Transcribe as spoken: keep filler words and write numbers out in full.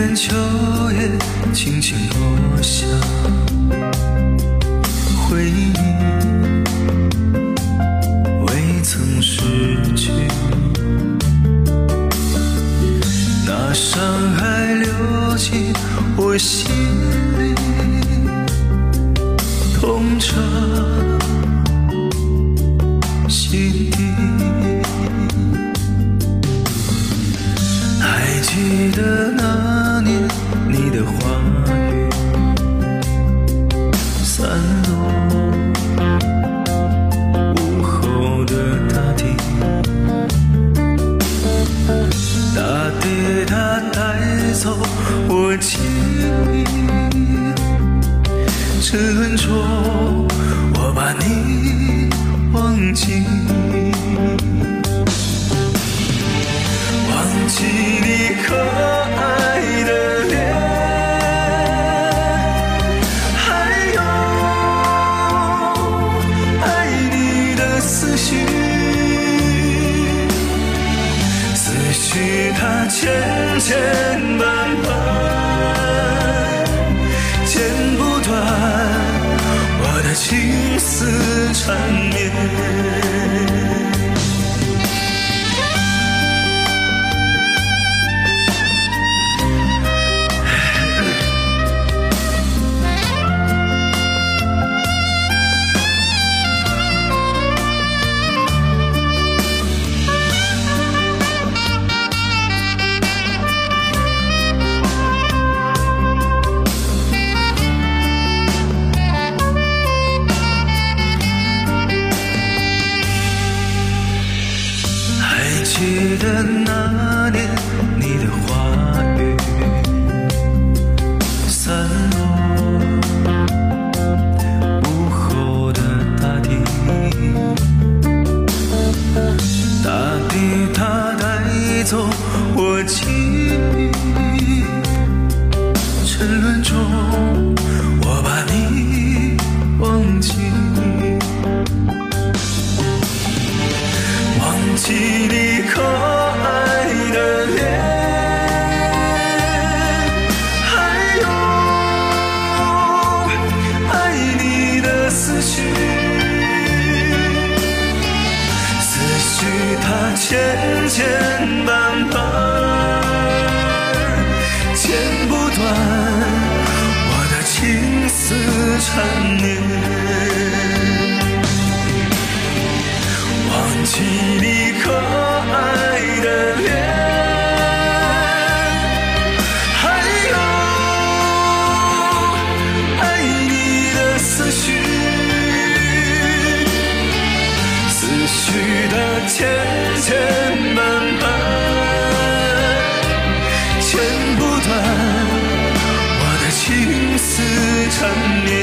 年秋叶轻轻落下，回忆未曾失去，那伤还留进我心里，痛彻心底。还记得那年你的话语散落午后的大地，大地它带走我记忆，沉沦中我把你忘记，忘记你可爱的脸，还有爱你的思绪，思绪它千千万万剪不断我的情丝缠绵。记得那年你的话语散落午后的大地，大地它带走我记忆，沉沦中我把你忘记，忘记你可爱的脸，还有爱你的思绪，思绪它千千万万剪不断我的情丝缠绵。忘记你可爱的脸，还有爱你的思绪，思绪的千千万万剪不断我的情丝缠绵。